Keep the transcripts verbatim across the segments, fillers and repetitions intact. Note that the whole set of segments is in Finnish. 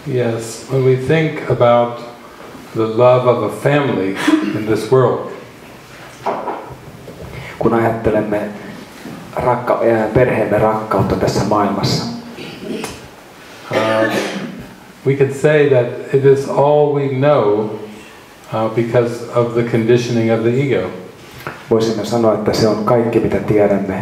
Yes, when we think about the love of a family in this world, kun ajattelemme rakka- perheemme rakkautta tässä maailmassa, uh, we could say that it is all we know uh, because of the conditioning of the ego. voisimme sanoa, että se on kaikki mitä tiedämme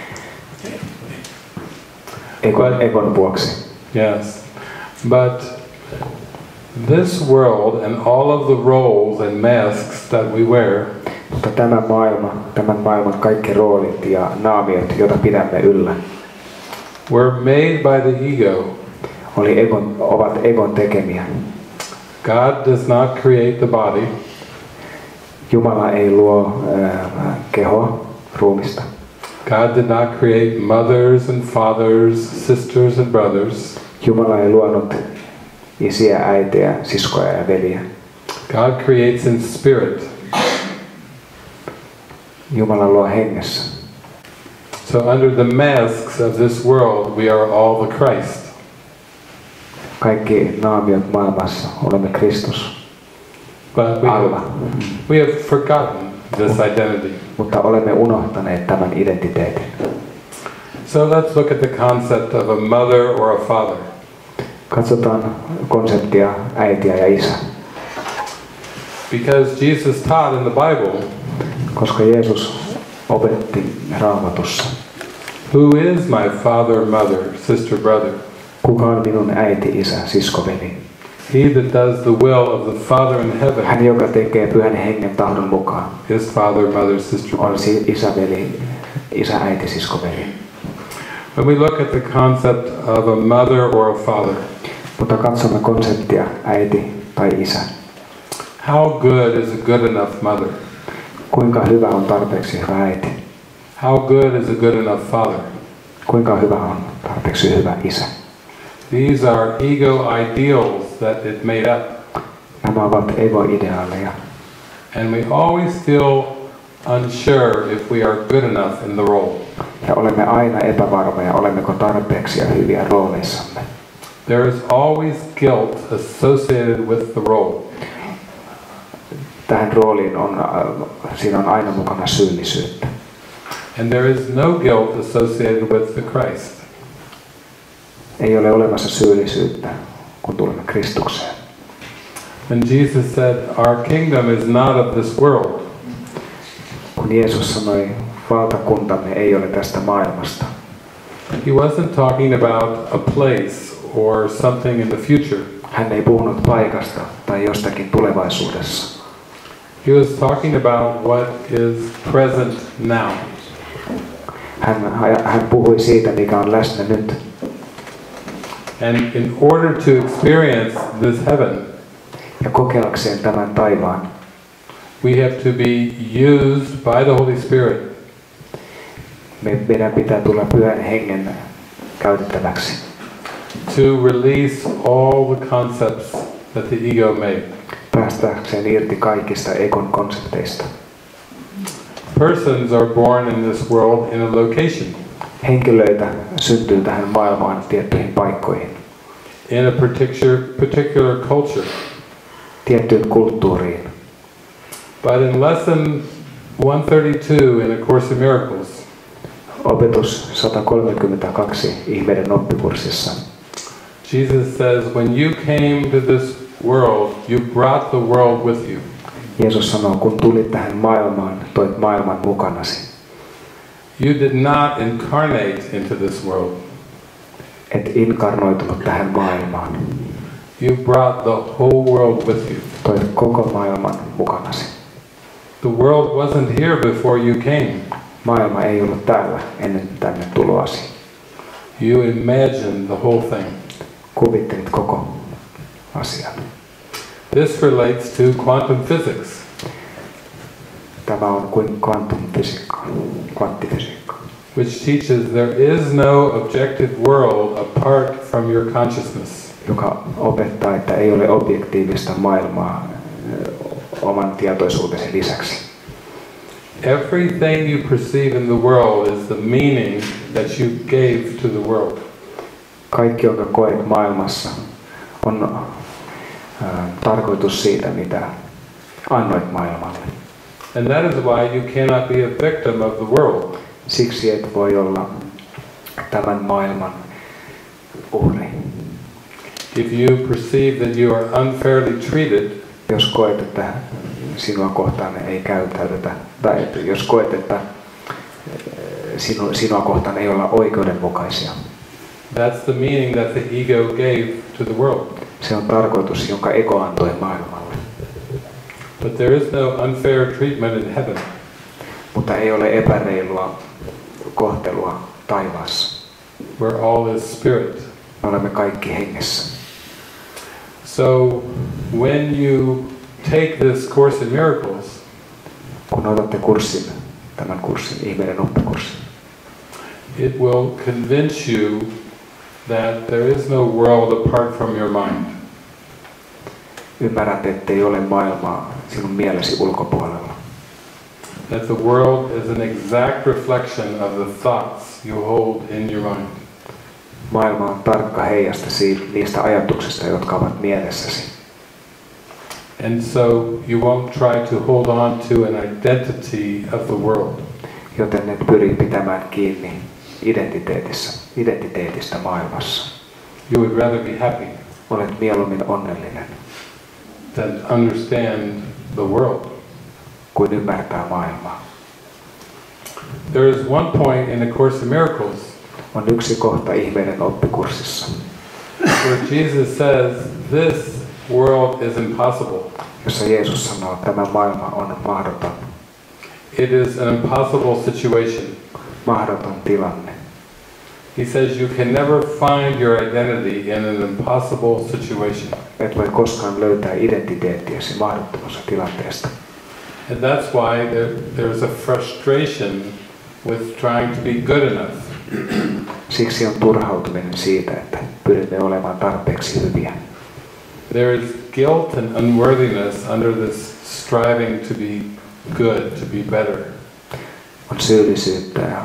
egon, egon vuoksi. Yes, but this world and all of the roles and masks that we wear, Mutta tämä maailma, tämän maailman kaikki roolit ja naamiot, joita pidämme yllä, were made by the ego. oli egon, ovat egon tekemiä. God does not create the body. Jumala ei luo äh, kehoa, ruumista. God did not create mothers and fathers, sisters and brothers. Jumala ei luonut isiä, äitejä, siskoja ja veliä. God creates in spirit. Jumala luo hengessä. So under the masks of this world, we are all the Christ. Kaikki naamiot maailmassa olemme Kristus. But we Alla. have, we have forgotten this identity. Mutta olemme unohtaneet tämän identiteetin. So let's look at the concept of a mother or a father. Katsotaan konseptia äitiä ja isä. Because Jesus taught in the Bible, Koska Jeesus opetti Raamatussa. who is my father, mother, sister, brother? Kuka on minun äiti, isä, siskoveli? He that does the will of the Father in heaven Hän, joka tekee pyhän hengen tahdon mukaan, is father, mother, sister, on brother. si- isä, veli, isä, äiti, siskoveli. When we look at the concept of a mother or a father, Mutta katsomme konseptia äiti tai isä. how good is a good enough mother? Kuinka hyvä on tarpeeksi hyvä äiti? How good is a good enough father? Kuinka hyvä on tarpeeksi hyvä isä? These are ego ideals that it made up. Nämä ovat ego-ideaaleja. And we always feel unsure if we are good enough in the role. Ja olemme aina epävarmoja, olemmeko tarpeeksi ja hyviä rooleissamme. There is always guilt associated with the role. Tähän rooliin on, äh, siinä on aina mukana syyllisyyttä. And there is no guilt associated with the Christ. Ei ole olemassa syyllisyyttä, kun tulemme Kristukseen. When Jesus said, our kingdom is not of this world, Kun Jeesus sanoi, valtakuntamme ei ole tästä maailmasta, he wasn't talking about a place or something in the future. hän ei puhunut paikasta tai jostakin tulevaisuudessa. He was talking about what is present now. Hän, hän puhui siitä, mikä on läsnä nyt. And in order to experience this heaven, Ja kokeakseen tämän taivaan, we have to be used by the Holy Spirit me, meidän pitää tulla pyhän hengen käytettäväksi. to release all the concepts that the ego made. Päästäkseen irti kaikista egon konsepteista. Persons are born in this world in a location, Henkilöitä syntyy tähän maailmaan tiettyihin paikkoihin, in a particular, particular culture. tiettyyn kulttuuriin. But in lesson one thirty-two in A Course in Miracles, Opetus sata kolmekymmentäkaksi ihmeiden oppikurssissa. Jesus says, when you came to this world, you brought the world with you. Jeesus sanoo, kun tulit tähän maailmaan, toit maailman mukanasi. You did not incarnate into this world. Et inkarnoitunut tähän maailmaan. You brought the whole world with you. Toit koko maailman mukanasi. The world wasn't here before you came. Maailma ei ollut täällä ennen tänne tuloasi. You imagined the whole thing. Kuvittelit koko asian. This relates to quantum physics. Tämä on kuin kvantumfysiikka, kvanttifysiikka, which teaches there is no objective world apart from your consciousness. joka opettaa, että ei ole objektiivista maailmaa oman tietoisuutesi lisäksi. Everything you perceive in the world is the meaning that you gave to the world. Kaikki, jonka koet maailmassa, on äh, tarkoitus siitä, mitä annoit maailmalle. And that is why you cannot be a victim of the world. Siksi et voi olla tämän maailman uhri. If you perceive that you are unfairly treated, jos koet, että sinua kohtaan ei käyttäydytä, tai että jos koet, että sinu, sinua kohtaan ei olla oikeudenmukaisia. That's the meaning that the ego gave to the world. Se on tarkoitus, jonka ego antoi maailmalle. But there is no unfair treatment in heaven. Mutta ei ole epäreilua kohtelua taivaassa. Where all is spirit. Me olemme kaikki hengessä. So when you take this Course in Miracles, kun otatte kurssin, tämän kurssin, ihmeiden oppikurssin, it will convince you that there is no world apart from your mind. Ymmärrät, ettei ole maailmaa sinun mielesi ulkopuolella. That the world is an exact reflection of the thoughts you hold in your mind. Maailma on tarkka heijaste siitä, niistä ajatuksista, jotka ovat mielessäsi. And so you won't try to hold on to an identity of the world. Joten et pyri pitämään kiinni identiteetissä, identiteetistä maailmassa. You would rather be happy. Olet mieluummin onnellinen. Than understand the world. Kuin ymmärtää maailmaa. There is one point in the Course in Miracles. On yksi kohta ihmeiden oppikurssissa. Where Jesus says, this world is impossible. Jossa Jeesus sanoo, että tämä maailma on mahdoton. It is an impossible situation. Mahdoton tilanne. He says you can never find your identity in an impossible situation. Et voi koskaan löytää identiteettiäsi mahdottomassa tilanteesta. And that's why there, there's a frustration with trying to be good enough. Siksi on turhautuminen siitä, että pyrimme olemaan tarpeeksi hyviä. There is guilt and unworthiness under this striving to be good, to be better. On syyllisyyttä ja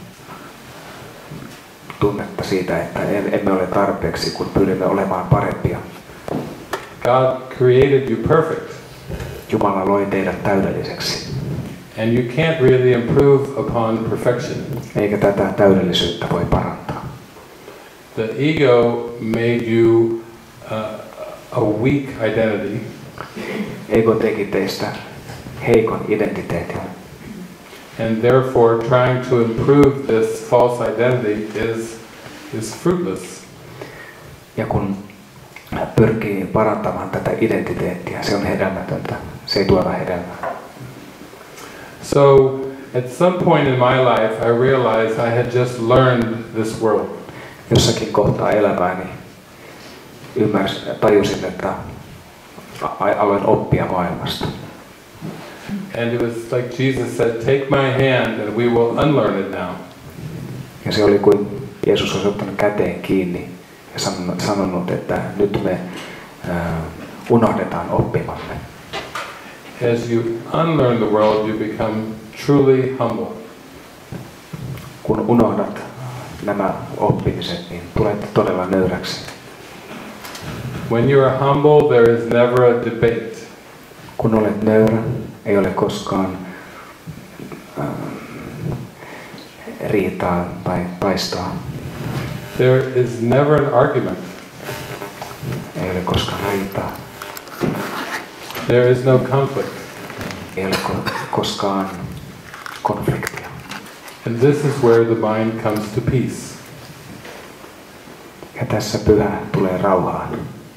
tunnetta siitä, että emme ole tarpeeksi, kun pyrimme olemaan parempia. God created you perfect. Jumala loi teidät täydelliseksi. And you can't really improve upon perfection. Eikä tätä täydellisyyttä voi parantaa. The ego made you uh, a weak identity. Ego teki teistä heikon identiteetin. And therefore trying to improve this false identity is is fruitless. Ja kun pyrkii parantamaan tätä identiteettiä, se on hedelmätöntä. Se ei tuota hedelmää. So, at some point in my life, I realized I had just learned this world. Jossakin kohtaa elämääni ymmärsin, tajusin, että aloin oppia maailmasta. And it was like Jesus said, take my hand and we will unlearn it now. Ja se oli kuin Jeesus olisi ottanut käteen kiinni ja sanonut, sanonut että nyt me äh, unohdetaan oppimamme. As you unlearn the world, you become truly humble. Kun unohdat nämä oppimiset, niin tulet todella nöyräksi. When you are humble, there is never a debate. Kun olet nöyrä, ei ole koskaan äh, riitaa tai taistoa. There is never an argument. Ei ole koskaan riitaa. There is no conflict. Ei ole ko- koskaan konfliktia. And this is where the mind comes to peace. Ja tässä pyhä tulee rauhaan.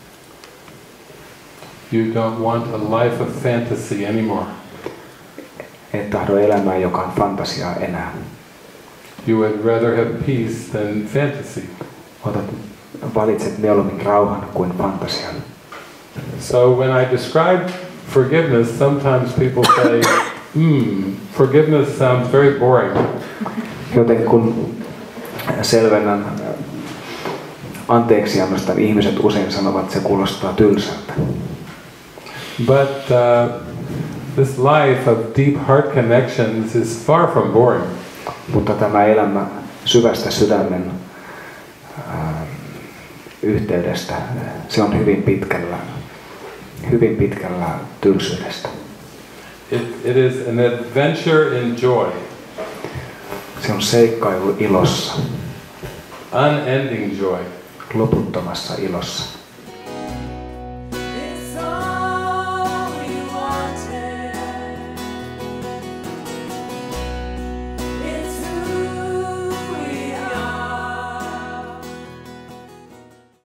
You don't want a life of fantasy anymore. Et tahdo elämää, joka on fantasiaa enää. You would rather have peace than fantasy. Otat, valitset mieluummin rauhan kuin fantasian. So when I describe forgiveness, sometimes people say, hmm, forgiveness sounds very boring. Joten kun selvennän anteeksiannosta, niin ihmiset usein sanovat, että se kuulostaa tylsältä. But uh, this life of deep heart connections is far from boring. Mutta tämä elämä syvästä sydämen äh, yhteydestä. Se on hyvin pitkällä, hyvin pitkällä tylsyydestä. It, it is an adventure in joy. Se on seikkailu ilossa. Unending joy. Loputtomassa ilossa.